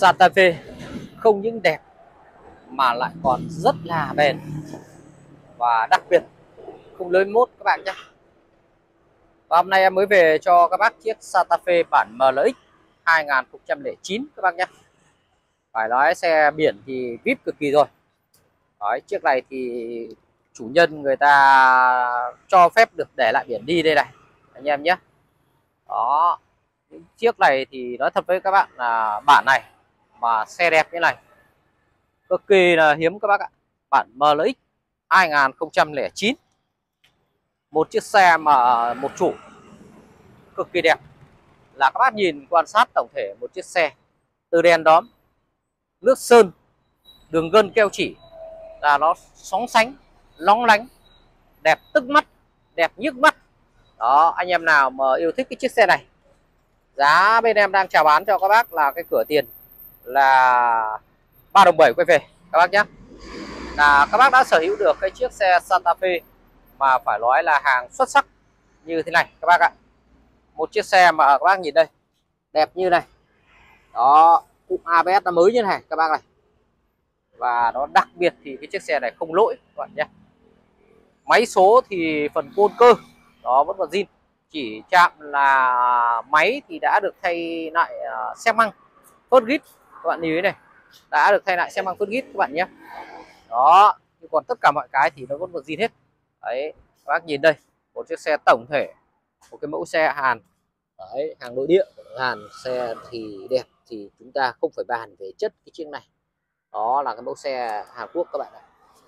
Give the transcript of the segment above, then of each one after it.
Santa Fe không những đẹp mà lại còn rất là bền, và đặc biệt không lỗi mốt các bạn nhé. Và hôm nay em mới về cho các bác chiếc Santa Fe bản MLX 2009 các bác nhé. Phải nói xe biển thì VIP cực kỳ rồi. Đấy, chiếc này thì chủ nhân người ta cho phép được để lại biển đi đây này anh em nhé. Đó, chiếc này thì nói thật với các bạn là bản này mà xe đẹp như này cực kỳ là hiếm các bác ạ. Bản MLX 2009, một chiếc xe mà một chủ cực kỳ đẹp. Là các bác nhìn quan sát tổng thể một chiếc xe từ đèn đóm, nước sơn, đường gân keo chỉ là nó sóng sánh, lóng lánh, đẹp tức mắt, đẹp nhức mắt. Đó, anh em nào mà yêu thích cái chiếc xe này, giá bên em đang chào bán cho các bác là cái cửa tiền là 3,7 đồng quay về các bác nhé. Là các bác đã sở hữu được cái chiếc xe Santa Fe mà phải nói là hàng xuất sắc như thế này các bác ạ. Một chiếc xe mà các bác nhìn đây, đẹp như này. Đó, cụm ABS nó mới như này các bác này. Và nó đặc biệt thì cái chiếc xe này không lỗi các bạn nhé. Máy số thì phần côn cơ đó vẫn còn zin, chỉ chạm là máy thì đã được thay lại xe măng phớt gít các bạn nhìn này, đã được thay lại xe măng phớt gít các bạn nhé. Đó, nhưng còn tất cả mọi cái thì nó vẫn còn zin hết. Đấy, các bác nhìn đây, một chiếc xe tổng thể, một cái mẫu xe Hàn. Đấy, hàng nội địa của Hàn, xe thì đẹp thì chúng ta không phải bàn về chất cái chiếc này. Đó là cái mẫu xe Hàn Quốc các bạn ạ.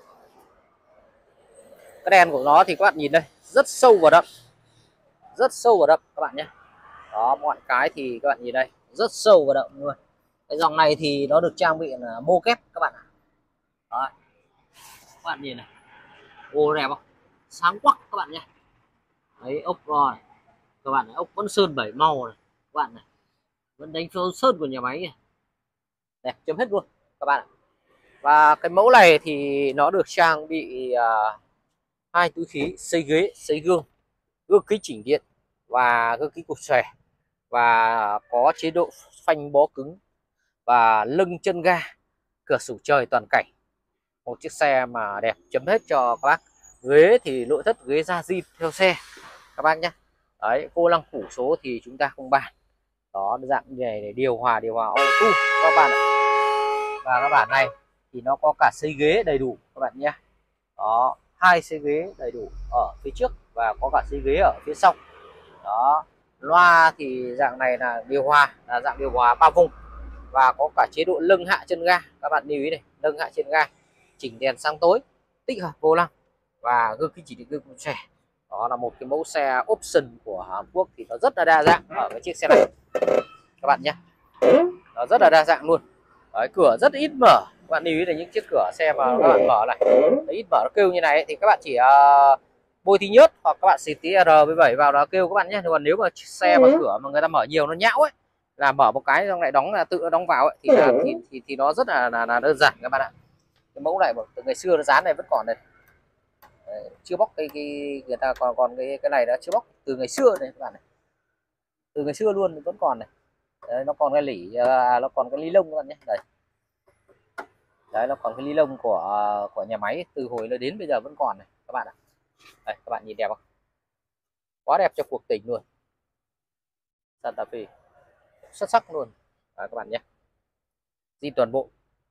Cái đèn của nó thì các bạn nhìn đây, rất sâu và đậm, rất sâu và đậm các bạn nhé. Đó, mọi cái thì các bạn nhìn đây, rất sâu và đậm luôn. Cái dòng này thì nó được trang bị là mô kép các bạn ạ. Đó, các bạn nhìn này, ô đẹp không, sáng quắc các bạn nhé. Đấy, ốc rồi các bạn này, ốc vẫn sơn 7 màu này các bạn này, vẫn đánh số sơn của nhà máy này. Đẹp chấm hết luôn các bạn ạ. Và cái mẫu này thì nó được trang bị hai túi khí, xây ghế, xây gương, gương kính chỉnh điện và gương kính cụt xòe, và có chế độ phanh bó cứng và lưng chân ga, cửa sổ trời toàn cảnh. Một chiếc xe mà đẹp chấm hết cho các bác. Ghế thì nội thất ghế da zin theo xe các bác nhé. Đấy, vô lăng phủ số thì chúng ta không bàn. Đó, dạng như này để điều hòa auto các bạn ạ. Và các bản này thì nó có cả xây ghế đầy đủ các bạn nhé. Đó, hai xây ghế đầy đủ ở phía trước và có cả xây ghế ở phía sau. Đó, loa thì dạng này là điều hòa, là dạng điều hòa 3 vùng, và có cả chế độ lưng hạ chân ga các bạn lưu ý này, lưng hạ chân ga, chỉnh đèn sáng tối, tích hợp vô lăng và gương kính chỉ định gương xòe. Đó là một cái mẫu xe option của Hàn Quốc thì nó rất là đa dạng ở cái chiếc xe này các bạn nhé. Nó rất là đa dạng luôn. Đấy, cửa rất ít mở, các bạn lưu ý là những chiếc cửa xe mà các bạn mở này, đấy, ít mở nó kêu như này ấy, thì các bạn chỉ bôi tí nhớt hoặc các bạn xịt tí R17 vào đó kêu các bạn nhé. Còn nếu mà xe mà cửa mà người ta mở nhiều nó nhão ấy, là mở một cái xong lại đóng, là tự nó đóng vào ấy, thì nó rất là đơn giản các bạn ạ. Cái mẫu này từ ngày xưa nó dán này vẫn còn đây. Đấy, chưa bóc cái người ta còn cái này đã chưa bóc từ ngày xưa này các bạn này, từ ngày xưa luôn vẫn còn này. Đấy, nó còn cái lỉ, nó còn cái ly lông các bạn nhé. Đây, đấy, nó còn cái ly lông của nhà máy từ hồi nó đến bây giờ vẫn còn này các bạn ạ. Đây, các bạn nhìn đẹp không, quá đẹp cho cuộc tình luôn. Santa Fe xuất sắc luôn. Đấy, các bạn nhé, zin toàn bộ.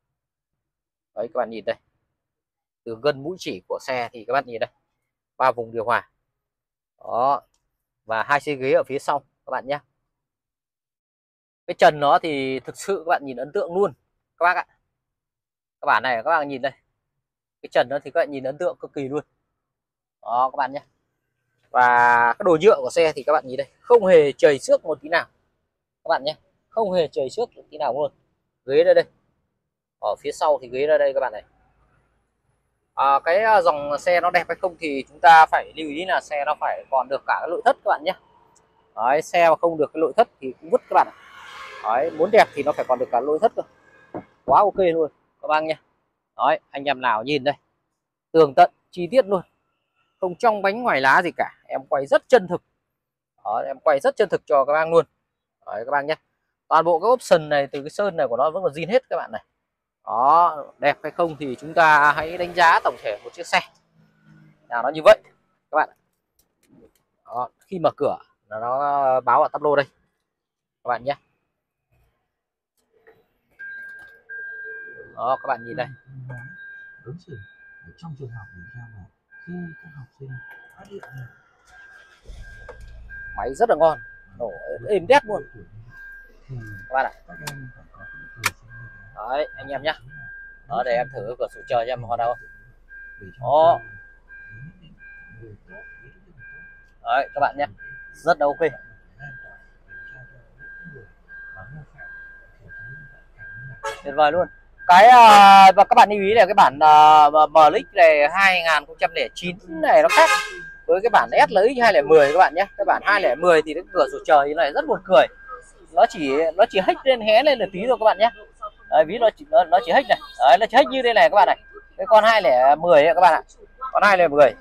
Đấy, các bạn nhìn đây, từ gân mũi chỉ của xe thì các bạn nhìn đây, 3 vùng điều hòa. Đó, và hai chiếc ghế ở phía sau các bạn nhé. Cái trần nó thì thực sự các bạn nhìn ấn tượng luôn các bác ạ. Các bản này các bạn nhìn đây, cái trần nó thì các bạn nhìn ấn tượng cực kỳ luôn. Đó các bạn nhé. Và cái đồ nhựa của xe thì các bạn nhìn đây, không hề chảy xước một tí nào các bạn nhé, không hề chảy xước một tí nào luôn. Ghế đây đây, ở phía sau thì ghế ra đây các bạn này. Cái dòng xe nó đẹp hay không thì chúng ta phải lưu ý là xe nó phải còn được cả cái nội thất các bạn nhé. Đấy, xe mà không được cái nội thất thì cũng vứt các bạn ạ. Đấy, muốn đẹp thì nó phải còn được cả nội thất cơ, quá ok luôn các bác nhé. Đấy, anh em nào nhìn đây, tường tận chi tiết luôn, không trong bánh ngoài lá gì cả, em quay rất chân thực. Đó, em quay rất chân thực cho các bác luôn. Đấy, các bác nhé. Toàn bộ cái option này từ cái sơn này của nó vẫn còn zin hết các bạn này. Đó, đẹp hay không thì chúng ta hãy đánh giá tổng thể một chiếc xe là nó như vậy các bạn. Đó, khi mở cửa là nó báo ở tắp lô đây các bạn nhé. Đó, các bạn nhìn đây. Ứng xử trong trường học mình theo là khi các học sinh phát hiện ra Máy rất là ngon, nổ êm đét luôn các bạn ạ. Đấy anh em nhé. Đó, để em thử cửa sổ trời cho em hoạt động. Đó. Đấy các bạn nhé, rất là ok. Tuyệt vời luôn. Cái và các bạn lưu ý là cái bản MLX này 2009 này nó khác với cái bản SLX 210 các bạn nhé. Cái bản 210 thì cái cửa sổ trời như này rất buồn cười. Nó chỉ hếch lên hé lên là tí thôi các bạn nhé. Đấy, ví nó chỉ hếch này. Đấy, nó chỉ hếch như đây này các bạn này. Cái con 210 ấy các bạn ạ. Con 210.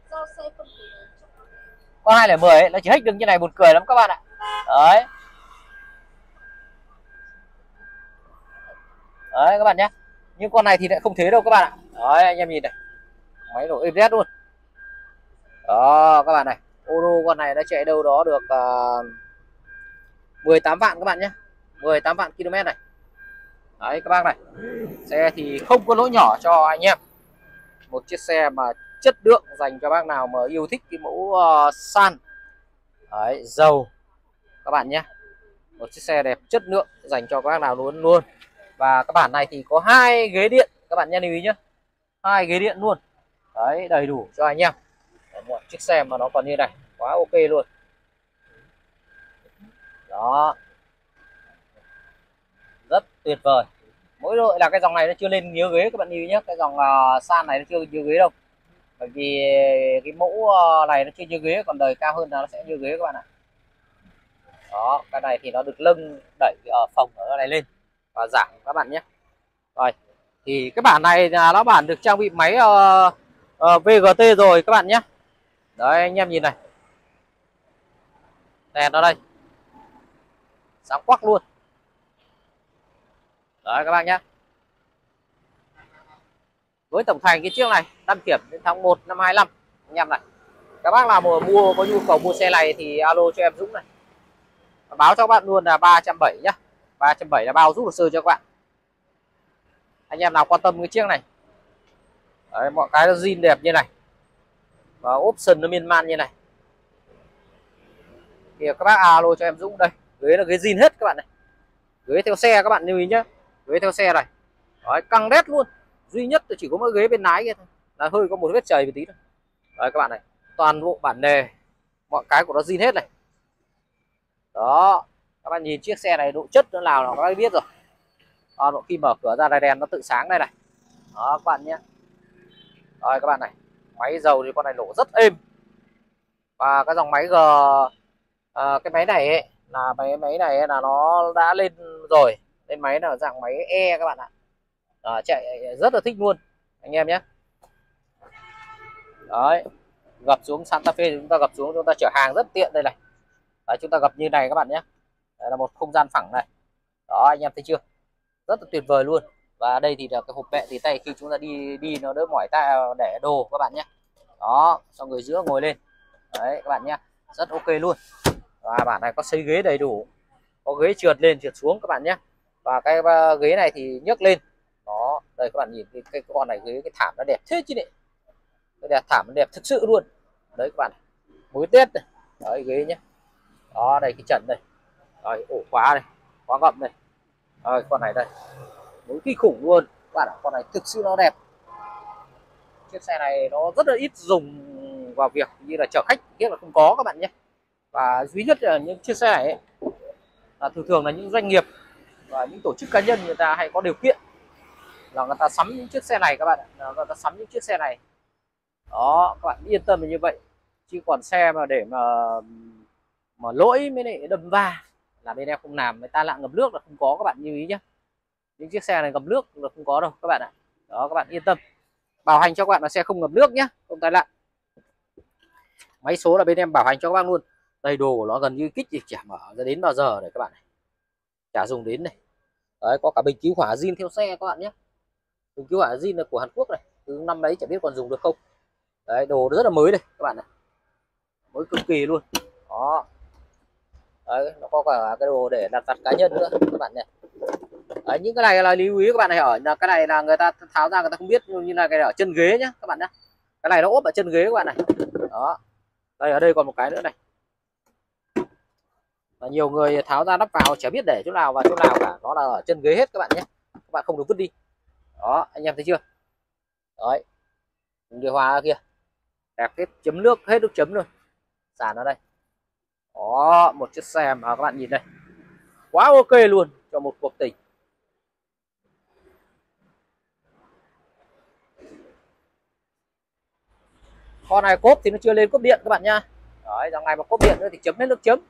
Con 210 ấy, nó chỉ hếch được như này, buồn cười lắm các bạn ạ. Đấy. Đấy các bạn nhé. Nhưng con này thì lại không thế đâu các bạn ạ. Đấy anh em nhìn này. Máy nổ êm đét luôn. Đó các bạn này. Ô tô con này nó chạy đâu đó được 18 vạn các bạn nhé. 18 vạn km này. Đấy các bác này. Xe thì không có lỗ nhỏ cho anh em. Một chiếc xe mà chất lượng dành cho bác nào mà yêu thích cái mẫu San. Đấy, dầu các bạn nhé. Một chiếc xe đẹp chất lượng dành cho các bác nào luôn luôn. Và các bản này thì có 2 ghế điện các bạn nhé, lưu ý nhé. 2 ghế điện luôn. Đấy, đầy đủ cho anh em. Một chiếc xe mà nó còn như này, quá ok luôn. Đó. Rất tuyệt vời. Mỗi đội là cái dòng này nó chưa lên nhiều ghế các bạn lưu ý nhé. Cái dòng San này nó chưa nhiều ghế đâu. Bởi vì cái mẫu này nó chưa nhiều ghế, còn đời cao hơn là nó sẽ nhiều ghế các bạn ạ. Đó, cái này thì nó được lưng đẩy phồng ở này lên và giảm các bạn nhé. Rồi, thì cái bản này là nó bản được trang bị máy VGT rồi các bạn nhé. Đấy anh em nhìn này. Đèn nó đây. Sáng quắc luôn. Đấy các bạn nhé. Với tổng thành cái chiếc này đăng kiểm đến tháng 1 năm 25 anh em này. Các bác nào mua có nhu cầu mua xe này thì alo cho em Dũng này. Báo cho các bạn luôn là 370 nhá. 370 là bao giúp hồ sơ cho các bạn. Anh em nào quan tâm cái chiếc này. Đấy, mọi cái nó zin đẹp như này. Và option nó miên man như này. Thì các bác alo cho em Dũng đây. Ghế là ghế zin hết các bạn này. Ghế theo xe các bạn lưu ý nhé. Ghế theo xe này. Đấy, căng đét luôn. Duy nhất chỉ có mỗi ghế bên lái kia thôi. Là hơi có một vết chày một tí thôi. Đấy các bạn này. Toàn bộ bản đề. Mọi cái của nó zin hết này. Đó. Các bạn nhìn chiếc xe này độ chất nó nào là các bạn biết rồi. Đó, khi mở cửa ra này đèn nó tự sáng đây này. Đó các bạn nhé. Rồi các bạn này. Máy dầu thì con này nổ rất êm. Và cái dòng máy G cái máy này ấy, là máy này là nó đã lên rồi. Lên máy là dạng máy E các bạn ạ. Chạy rất là thích luôn anh em nhé. Đấy, gập xuống Santa Fe chúng ta gập xuống, chúng ta chở hàng rất tiện đây này. Đấy, chúng ta gập như này các bạn nhé. Đây là một không gian phẳng này. Đó anh em thấy chưa, rất là tuyệt vời luôn. Và đây thì là cái hộp bẹ tỉ tay khi chúng ta đi nó đỡ mỏi tay để đồ các bạn nhé. Đó, xong người giữa ngồi lên. Đấy các bạn nhé, rất ok luôn. Và bản này có xây ghế đầy đủ, có ghế trượt lên trượt xuống các bạn nhé. Và cái ghế này thì nhấc lên. Đó, đây các bạn nhìn cái con này, ghế cái thảm nó đẹp thế chứ này. Cái đẹp, thảm nó đẹp thực sự luôn. Đấy các bạn, mối tết này. Đấy ghế nhé. Đó, đây cái trần đây. Rồi ổ khóa này, khóa gậm này. Rồi con này đây, đối kinh khủng luôn các bạn ạ. Con này thực sự nó đẹp. Chiếc xe này nó rất là ít dùng vào việc như là chở khách, tiếc là không có các bạn nhé. Và duy nhất là những chiếc xe này ấy, là thường là những doanh nghiệp và những tổ chức cá nhân người ta hay có điều kiện là người ta sắm những chiếc xe này các bạn ạ. Người ta sắm những chiếc xe này. Đó, các bạn yên tâm là như vậy. Chứ còn xe mà để mà lỗi mới lại đâm va là bên em không làm. Người ta lạng ngập nước là không có các bạn lưu ý nhé. Những chiếc xe này ngập nước là không có đâu các bạn ạ. Đó, các bạn yên tâm. Bảo hành cho các bạn là xe không ngập nước nhé, không tai nạn. Máy số là bên em bảo hành cho các bác luôn. Đầy đồ của nó gần như kích thì chả mở ra đến bao giờ để các bạn này. chả dùng đến này. Đấy, có cả bình cứu hỏa zin theo xe các bạn nhé. Bình cứu hỏa zin là của Hàn Quốc này, từ năm đấy chả biết còn dùng được không. Đấy, đồ rất là mới đây các bạn này, mới cực kỳ luôn. Đó. Đấy, nó có cả cái đồ để đặt vặt cá nhân nữa các bạn nhé. Đấy, những cái này là lưu ý các bạn này, ở là cái này là người ta tháo ra người ta không biết, như là cái ở chân ghế nhá các bạn nhé. Cái này nó ốp ở chân ghế các bạn này. Đó. Đây, ở đây còn một cái nữa này. Và nhiều người tháo ra lắp vào chả biết để chỗ nào và chỗ nào cả, nó là ở chân ghế hết các bạn nhé. Các bạn không được vứt đi. Đó, anh em thấy chưa? Đấy, điều hòa kia đẹp hết, chấm nước hết, nước chấm luôn, sàn ở đây. Đó, một chiếc xe mà các bạn nhìn đây, quá ok luôn cho một cuộc tình. Con này cốp thì nó chưa lên cốp điện các bạn nha. Đấy, dòng này mà cốp điện nữa thì chấm hết nước chấm.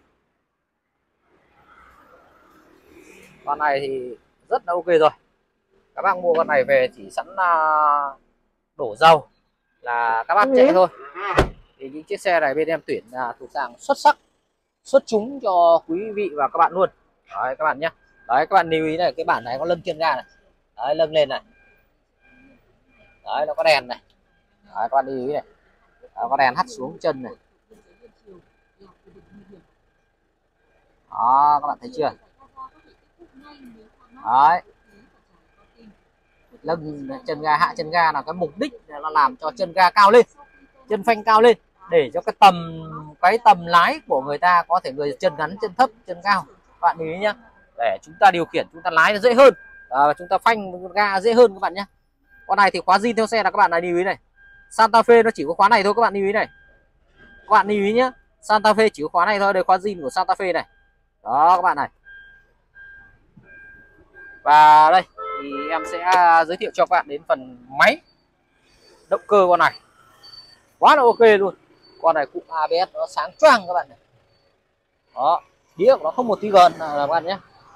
Con này thì rất là ok rồi. Các bác mua con này về chỉ sẵn đổ dầu là các bác chạy thôi. Thì những chiếc xe này bên em tuyển là thuộc dạng xuất sắc, xuất chúng cho quý vị và các bạn luôn. Đấy các bạn nhé. Đấy, các bạn lưu ý này, cái bản này có lưng chân ga này. Đấy, lưng lên này. Đấy, nó có đèn này. Đấy, các bạn lưu ý này. Đấy, có đèn hắt xuống chân này. Đó, các bạn thấy chưa? Đấy, lưng chân ga, hạ chân ga là cái mục đích là làm cho chân ga cao lên, chân phanh cao lên, để cho cái tầm lái của người ta có thể người chân ngắn, chân thấp, chân cao. Các bạn lưu ý nhé, để chúng ta điều khiển, chúng ta lái nó dễ hơn, chúng ta phanh ga dễ hơn các bạn nhé. Con này thì khóa zin theo xe là các bạn này lưu ý này. Santa Fe nó chỉ có khóa này thôi các bạn lưu ý này. Các bạn lưu ý nhé, Santa Fe chỉ có khóa này thôi, đây khóa zin của Santa Fe này. Đó các bạn này. Và đây thì em sẽ giới thiệu cho các bạn đến phần máy động cơ con này, quá là ok luôn. Con này cụm ABS nó sáng choang các bạn này. Đó, đĩa của nó không một tí gần là các bạn nhé.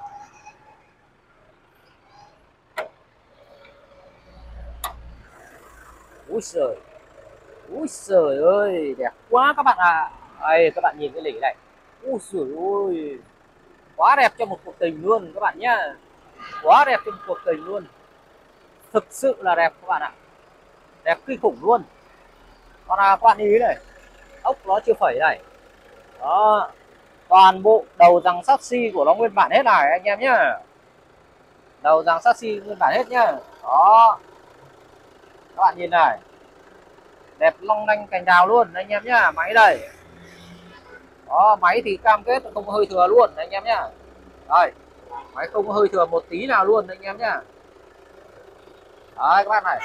Úi giời ơi, đẹp quá các bạn ạ. Đây các bạn nhìn cái lỉ này, úi giời ơi, quá đẹp cho một cuộc tình luôn các bạn nhé. Quá đẹp cho một cuộc tình luôn, thực sự là đẹp các bạn ạ, đẹp kinh khủng luôn. Còn các bạn ý này, ốc nó chưa phẩy này. Đó, toàn bộ đầu giằng chassis của nó nguyên bản hết này anh em nhá, đầu giằng chassis nguyên bản hết nhá. Đó, các bạn nhìn này, đẹp long lanh cành đào luôn anh em nhá. Máy đây, đó, máy thì cam kết không có hơi thừa luôn anh em nhá. Đây, máy không có hơi thừa một tí nào luôn anh em nhá. Đấy các bạn này,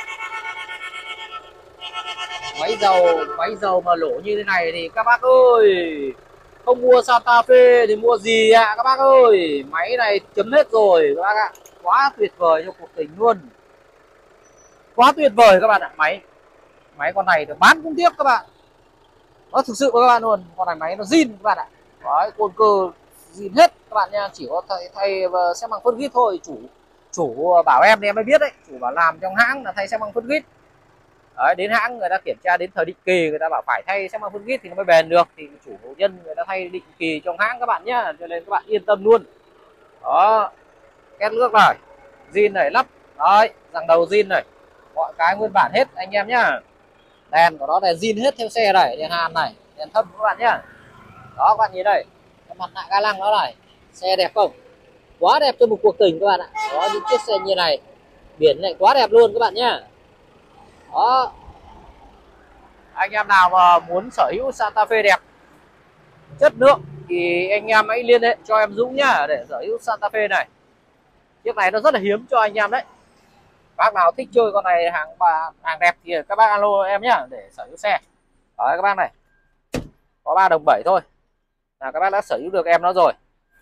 máy dầu mà lỗ như thế này thì các bác ơi, không mua Santa Fe thì mua gì ạ các bác ơi. Máy này chấm hết rồi các bác ạ, quá tuyệt vời cho cuộc tình luôn, quá tuyệt vời các bạn ạ. Máy con này thì bán cũng tiếc các bạn, nó thực sự với các bạn luôn. Con này máy nó zin các bạn ạ. Đấy, côn cơ zin hết các bạn nha, chỉ có thay xe bằng phân gít thôi. Chủ bảo em thì em mới biết đấy, chủ bảo làm trong hãng là thay xe bằng phân gít. Đấy, đến hãng người ta kiểm tra đến thời định kỳ, người ta bảo phải thay xe bằng phân gít thì nó mới bền được, thì chủ nhân người ta thay định kỳ trong hãng các bạn nhá, cho nên các bạn yên tâm luôn. Đó, két nước này zin này, lắp đấy, rằng đầu zin này, mọi cái nguyên bản hết anh em nhá. Đèn của nó đèn zin hết theo xe này, đèn hàn này, đèn thâm các bạn nhá. Đó các bạn nhìn đây, cái mặt nạ ga lăng nó này, xe đẹp không, quá đẹp cho một cuộc tình các bạn ạ. Đó, những chiếc xe như này, biển này quá đẹp luôn các bạn nhá. Đó, anh em nào mà muốn sở hữu Santa Fe đẹp, chất lượng thì anh em hãy liên hệ cho em Dũng nhá, để sở hữu Santa Fe này. Chiếc này nó rất là hiếm cho anh em đấy. Bác nào thích chơi con này, hàng đẹp thì các bác alo em nhá, để sở hữu xe. Đấy các bác này, có 3 đồng 7 thôi là các bác đã sở hữu được em nó rồi.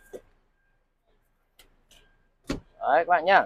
Đấy các bạn nhá.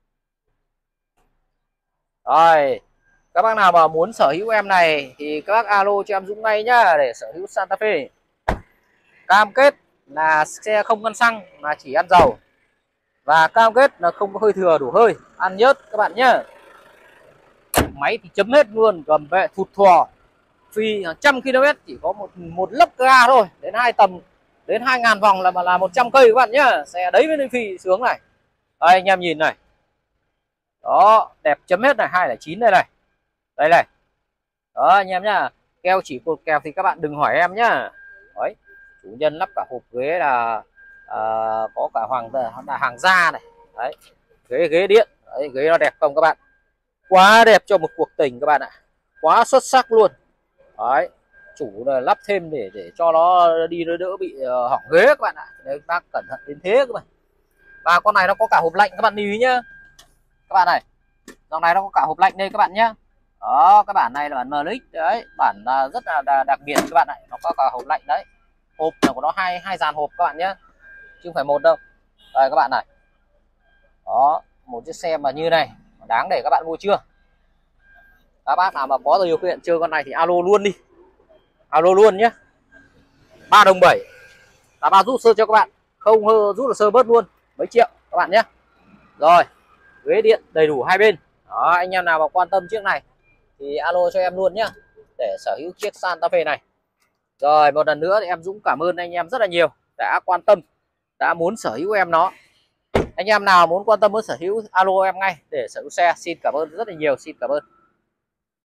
Rồi, các bác nào mà muốn sở hữu em này thì các bác alo cho em Dũng ngay nhá, để sở hữu Santa Fe. Cam kết là xe không ăn xăng mà chỉ ăn dầu, và cam kết là không có hơi thừa đổ hơi, ăn nhớt các bạn nhá. Máy thì chấm hết luôn, gầm vệ thụt thò, phi hàng trăm km chỉ có một lớp ga thôi, đến 2 tầm Đến 2.000 vòng là 100 cây các bạn nhá. Xe đấy mới phi sướng này. Đây anh em nhìn này. Đó, đẹp chấm hết này, 209 đây này. Đây này. Đó anh em nhá. Keo chỉ cột kèo thì các bạn đừng hỏi em nhá. Đấy, chủ nhân lắp cả hộp ghế là có cả hàng da này. Đấy, ghế điện. Đấy, ghế nó đẹp không các bạn? Quá đẹp cho một cuộc tình các bạn ạ. Quá xuất sắc luôn. Đấy, chủ là lắp thêm để cho nó đi nó đỡ bị hỏng ghế các bạn ạ. Đấy, bác cẩn thận đến thế các bạn. Và con này nó có cả hộp lạnh các bạn lưu ý nhá. Các bạn này, dòng này nó có cả hộp lạnh đây các bạn nhé. Đó, cái bản này là bản MX đấy, bản rất là đặc biệt các bạn ạ, nó có cả hộp lạnh đấy. Hộp của nó hai dàn hộp các bạn nhé, chứ không phải một đâu. Đây các bạn này. Đó, một chiếc xe mà như này đáng để các bạn mua chưa? Các bác nào mà có điều kiện chơi con này thì alo luôn đi. Alo luôn nhé. 3 đồng 7 là bao rút sơ cho các bạn, không rút là sơ bớt luôn mấy triệu các bạn nhé. Rồi, ghế điện đầy đủ hai bên. Đó, anh em nào mà quan tâm chiếc này thì alo cho em luôn nhá, để sở hữu chiếc Santa Fe này. Rồi một lần nữa thì em Dũng cảm ơn anh em rất là nhiều đã quan tâm, đã muốn sở hữu em nó. Anh em nào muốn quan tâm muốn sở hữu alo em ngay để sở hữu xe. Xin cảm ơn rất là nhiều, xin cảm ơn.